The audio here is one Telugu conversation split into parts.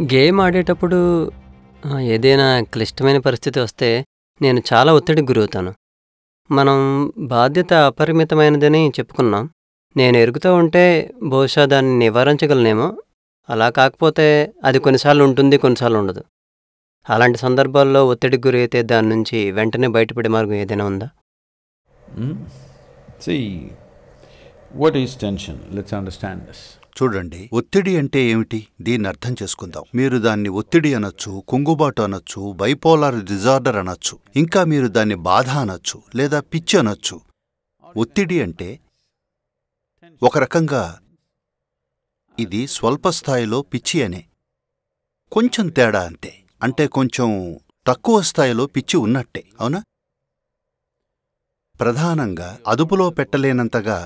గేమ్ ఆడేటప్పుడు ఏదైనా క్లిష్టమైన పరిస్థితి వస్తే నేను చాలా ఒత్తిడికి గురవుతాను. మనం బాధ్యత అపరిమితమైనదని చెప్పుకున్నాం. నేను ఎరుగుతూ ఉంటే బహుశా దాన్ని నివారించగలనేమో. అలా కాకపోతే అది కొన్నిసార్లు ఉంటుంది, కొన్నిసార్లు ఉండదు. అలాంటి సందర్భాల్లో ఒత్తిడికి గురైతే దాని నుంచి వెంటనే బయటపడే మార్గం ఏదైనా ఉందా? See, what is tension? Let's understand this. చూడండి, ఒత్తిడి అంటే ఏమిటి? దీన్ని అర్థం చేసుకుందాం. మీరు దాన్ని ఒత్తిడి అనొచ్చు, కుంగుబాటు అనొచ్చు, బైపోలార్ డిజార్డర్ అనొచ్చు, ఇంకా మీరు దాన్ని బాధ అనొచ్చు, లేదా పిచ్చి అనొచ్చు. ఒత్తిడి అంటే ఒక రకంగా ఇది స్వల్పస్థాయిలో పిచ్చి అనే, కొంచెం తేడా అంతే. అంటే కొంచెం తక్కువ స్థాయిలో పిచ్చి ఉన్నట్టే, అవునా? ప్రధానంగా అదుపులో పెట్టలేనంతగా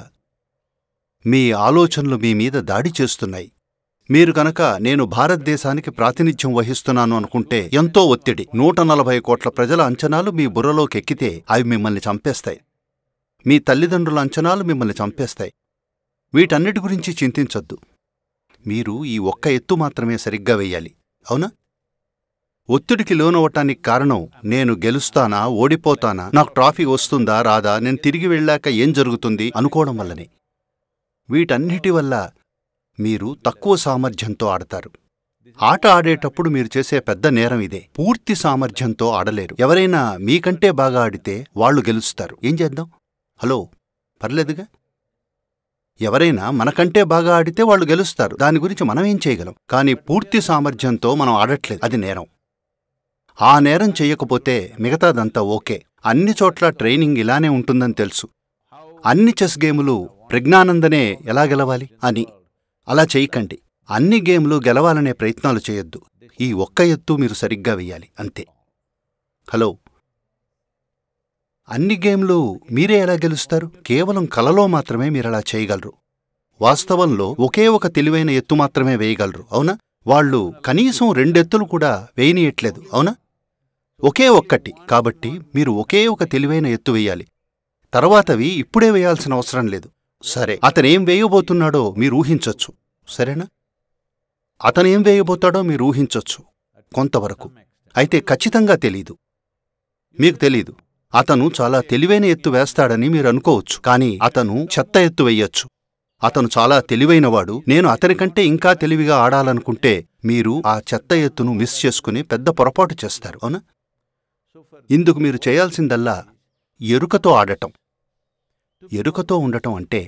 మీ ఆలోచనలు మీ మీద దాడి చేస్తున్నాయి. మీరు కనుక నేను భారతదేశానికి ప్రాతినిధ్యం వహిస్తున్నాను అనుకుంటే ఎంతో ఒత్తిడి. 140 కోట్ల ప్రజల అంచనాలు మీ బుర్రలోకెక్కితే అవి మిమ్మల్ని చంపేస్తాయి. మీ తల్లిదండ్రుల అంచనాలు మిమ్మల్ని చంపేస్తాయి. వీటన్నిటి గురించి చింతించొద్దు. మీరు ఈ ఒక్క ఎత్తు మాత్రమే సరిగ్గా వెయ్యాలి, అవునా? ఒత్తిడికి లోనవటానికి కారణం నేను గెలుస్తానా, ఓడిపోతానా, నాకు ట్రాఫీ వస్తుందా రాదా, నేను తిరిగి వెళ్ళాక ఏం జరుగుతుంది అనుకోవడం వల్లనే. వీటన్నిటి వల్ల మీరు తక్కువ సామర్థ్యంతో ఆడతారు. ఆట ఆడేటప్పుడు మీరు చేసే పెద్ద నేరం ఇదే. పూర్తి సామర్థ్యంతో ఆడలేరు. ఎవరైనా మీకంటే బాగా ఆడితే వాళ్లు గెలుస్తారు. ఏం చేద్దాం? హలో, పర్లేదుగా? ఎవరైనా మనకంటే బాగా ఆడితే వాళ్లు గెలుస్తారు. దాని గురించి మనమేం చేయగలం? కానీ పూర్తి సామర్థ్యంతో మనం ఆడట్లేదు, అది నేరం. ఆ నేరం చెయ్యకపోతే మిగతాదంతా ఓకే. అన్ని చోట్ల ట్రైనింగ్ ఇలానే ఉంటుందని తెలుసు. అన్ని చెస్ గేములు ప్రజ్ఞానందనే ఎలా గెలవాలి అని. అలా చేయకండి. అన్ని గేములు గెలవాలనే ప్రయత్నాలు చేయొద్దు. ఈ ఒక్క ఎత్తు మీరు సరిగ్గా వెయ్యాలి, అంతే. హలో, అన్ని గేమ్లు మీరే ఎలా గెలుస్తారు? కేవలం కలలో మాత్రమే మీరలా చేయగలరు. వాస్తవంలో ఒకే ఒక తెలివైన ఎత్తు మాత్రమే వేయగలరు, అవునా? వాళ్ళు కనీసం 2 ఎత్తులు కూడా వేయనీయట్లేదు, అవునా? ఒకే ఒక్కటి. కాబట్టి మీరు ఒకే ఒక తెలివైన ఎత్తు వెయ్యాలి. తర్వాతవి ఇప్పుడే వేయాల్సిన అవసరం లేదు. సరే, అతనేం వేయబోతున్నాడో మీరు ఊహించొచ్చు, సరేనా? అతనేం వేయబోతాడో మీరు ఊహించొచ్చు కొంతవరకు. అయితే ఖచ్చితంగా తెలీదు. మీకు తెలీదు. అతను చాలా తెలివైన ఎత్తు వేస్తాడని మీరు అనుకోవచ్చు, కానీ అతను చెత్త ఎత్తు వెయ్యొచ్చు. అతను చాలా తెలివైనవాడు, నేను అతనికంటే ఇంకా తెలివిగా ఆడాలనుకుంటే మీరు ఆ చెత్త ఎత్తును మిస్ చేసుకుని పెద్ద పొరపాటు చేస్తారు, అవునా? ఇందుకు మీరు చేయాల్సిందల్లా ఎరుకతో ఆడటం. ఎరుకతో ఉండటం అంటే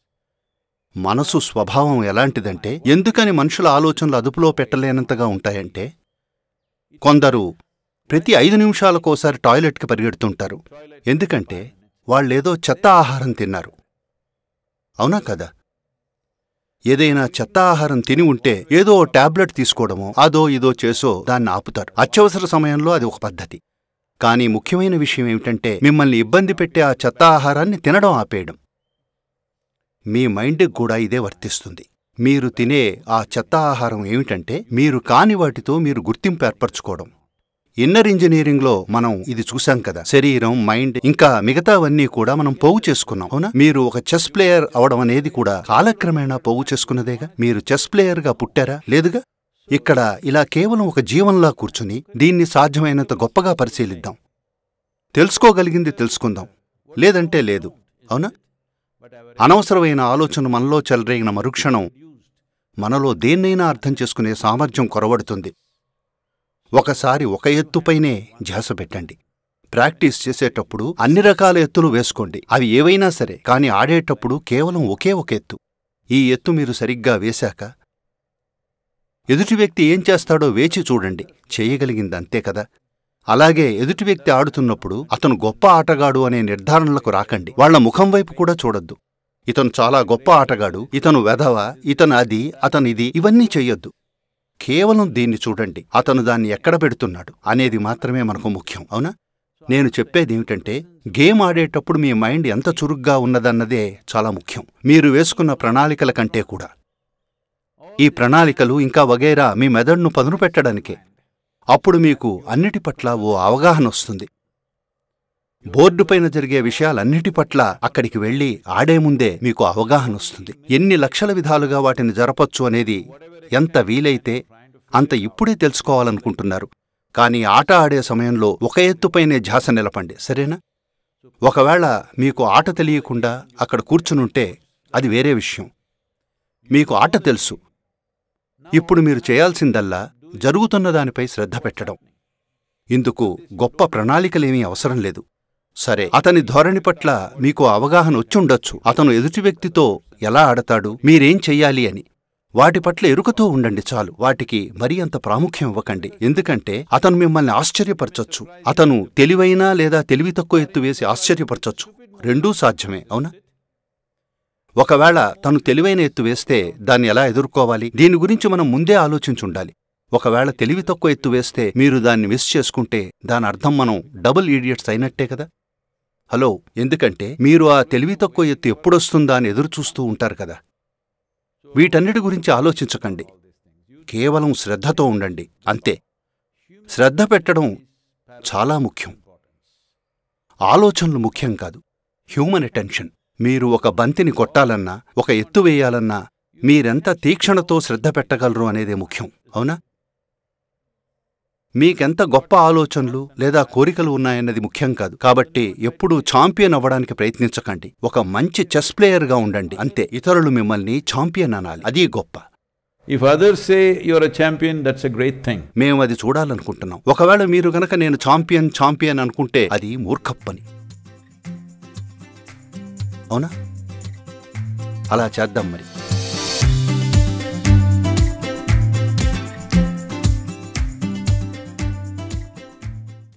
మనసు స్వభావం ఎలాంటిదంటే, ఎందుకని మనుషుల ఆలోచనలు అదుపులో పెట్టలేనంతగా ఉంటాయంటే, కొందరు ప్రతి 5 నిమిషాలకోసారి టాయిలెట్కి పరిగెడుతుంటారు. ఎందుకంటే వాళ్ళేదో చెత్త ఆహారం తిన్నారు, అవునా కదా? ఏదైనా చెత్త ఆహారం తిని ఉంటే ఏదో టాబ్లెట్ తీసుకోవడమో అదో ఇదో చేసో దాన్ని ఆపుతారు. అత్యవసర సమయంలో అది ఒక పద్ధతి. కానీ ముఖ్యమైన విషయం ఏమిటంటే మిమ్మల్ని ఇబ్బంది పెట్టే ఆ చెత్త ఆహారాన్ని తినడం ఆపేయడం. మీ మైండ్కి కూడా ఇదే వర్తిస్తుంది. మీరు తినే ఆ చెత్త ఆహారం ఏమిటంటే మీరు కాని వాటితో మీరు గుర్తింపు ఏర్పరచుకోవడం. ఇన్నర్ ఇంజనీరింగ్లో మనం ఇది చూశాం కదా. శరీరం, మైండ్ ఇంకా మిగతావన్నీ కూడా మనం పోగు చేసుకున్నాం, అవునా? మీరు ఒక చెస్ ప్లేయర్ అవడం అనేది కూడా కాలక్రమేణా పోగు చేసుకున్నదేగా. మీరు చెస్ ప్లేయర్గా పుట్టారా? లేదుగా. ఇక్కడ ఇలా కేవలం ఒక జీవంలా కూర్చుని దీన్ని సాధ్యమైనంత గొప్పగా పరిశీలిద్దాం. తెలుసుకోగలిగింది తెలుసుకుందాం, లేదంటే లేదు, అవునా? అనవసరమైన ఆలోచన మనలో చెలరేగిన మరుక్షణం మనలో దేన్నైనా అర్థం చేసుకునే సామర్థ్యం కొరవడుతుంది. ఒకసారి ఒక ఎత్తుపైనే ధ్యాస పెట్టండి. ప్రాక్టీస్ చేసేటప్పుడు అన్ని రకాల ఎత్తులు వేసుకోండి, అవి ఏవైనా సరే. కానీ ఆడేటప్పుడు కేవలం ఒకే ఒక ఎత్తు. ఈ ఎత్తు మీరు సరిగ్గా వేశాక ఎదుటి వ్యక్తి ఏం చేస్తాడో వేచి చూడండి. చేయగలిగిందంతే కదా. అలాగే ఎదుటి వ్యక్తి ఆడుతున్నప్పుడు అతను గొప్ప ఆటగాడు అనే నిర్ధారణలకు రాకండి. వాళ్ల ముఖం వైపు కూడా చూడొద్దు. ఇతను చాలా గొప్ప ఆటగాడు, ఇతను వెధవ, ఇతను అది, అతనిది, ఇవన్నీ చెయ్యొద్దు. కేవలం దీన్ని చూడండి. అతను దాన్ని ఎక్కడ పెడుతున్నాడు అనేది మాత్రమే మనకు ముఖ్యం, అవునా? నేను చెప్పేదేమిటంటే గేమ్ ఆడేటప్పుడు మీ మైండ్ ఎంత చురుగ్గా ఉన్నదన్నదే చాలా ముఖ్యం, మీరు వేసుకున్న ప్రణాళికల కంటే కూడా. ఈ ప్రణాళికలు ఇంకా వగైరా మీ మెదడును పదును పెట్టడానికే. అప్పుడు మీకు అన్నిటి పట్ల ఓ అవగాహన వస్తుంది. బోర్డుపైన జరిగే విషయాలన్నిటి పట్ల అక్కడికి వెళ్ళి ఆడే ముందే మీకు అవగాహన వస్తుంది. ఎన్ని లక్షల విధాలుగా వాటిని జరపొచ్చు అనేది ఎంత వీలైతే అంత ఇప్పుడే తెలుసుకోవాలనుకుంటున్నారు. కానీ ఆట ఆడే సమయంలో ఒక ఎత్తుపైనే ధ్యాస నిలపండి, సరేనా? ఒకవేళ మీకు ఆట తెలియకుండా అక్కడ కూర్చునుంటే అది వేరే విషయం. మీకు ఆట తెలుసు. ఇప్పుడు మీరు చేయాల్సిందల్లా జరుగుతున్న దానిపై శ్రద్ధ పెట్టడం. ఇందుకు గొప్ప ప్రణాళికలేమీ అవసరం లేదు. సరే, అతని ధోరణి పట్ల మీకు అవగాహన వచ్చుండొచ్చు. అతను ఎదుటి వ్యక్తితో ఎలా ఆడతాడు, మీరేం చెయ్యాలి అని. వాటి పట్ల ఎరుకతో ఉండండి చాలు. వాటికి మరీ అంత ప్రాముఖ్యం ఇవ్వకండి. ఎందుకంటే అతను మిమ్మల్ని ఆశ్చర్యపరచొచ్చు. అతను తెలివైన లేదా తెలివి తక్కువ ఎత్తు వేసి ఆశ్చర్యపరచొచ్చు. రెండూ సాధ్యమే, అవునా? ఒకవేళ తను తెలివైన ఎత్తు వేస్తే దాన్ని ఎలా ఎదుర్కోవాలి, దీని గురించి మనం ముందే ఆలోచించుండాలి. ఒకవేళ తెలివి తక్కువ ఎత్తు వేస్తే మీరు దాన్ని మిస్ చేసుకుంటే దాని అర్థం మనం డబుల్ ఈడియట్స్ అయినట్టే కదా. హలో, ఎందుకంటే మీరు ఆ తెలివి తక్కువ ఎత్తు ఎప్పుడొస్తుందా అని ఎదురుచూస్తూ ఉంటారు కదా. వీటన్నిటి గురించి ఆలోచించకండి. కేవలం శ్రద్ధతో ఉండండి, అంతే. శ్రద్ధ పెట్టడం చాలా ముఖ్యం. ఆలోచనలు ముఖ్యం కాదు, హ్యూమన్ అటెన్షన్. మీరు ఒక బంతిని కొట్టాలన్నా, ఒక ఎత్తు వేయాలన్నా మీరెంత తీక్షణతో శ్రద్ధ పెట్టగలరు అనేదే ముఖ్యం, అవునా? మీకెంత గొప్ప ఆలోచనలు లేదా కోరికలు ఉన్నాయన్నది ముఖ్యం కాదు. కాబట్టి ఎప్పుడూ ఛాంపియన్ అవ్వడానికి ప్రయత్నించకండి. ఒక మంచి చెస్ ప్లేయర్గా ఉండండి, అంతే. ఇతరులు మిమ్మల్ని ఛాంపియన్ అనాలి, అదీ గొప్ప. If others say you're a champion, that's a great thing. మేము అది చూడాలనుకుంటున్నాం. ఒకవేళ మీరు గనక నేను ఛాంపియన్ అనుకుంటే అది మూర్ఖప్పని, అవునా? అలా చేద్దాం మరి.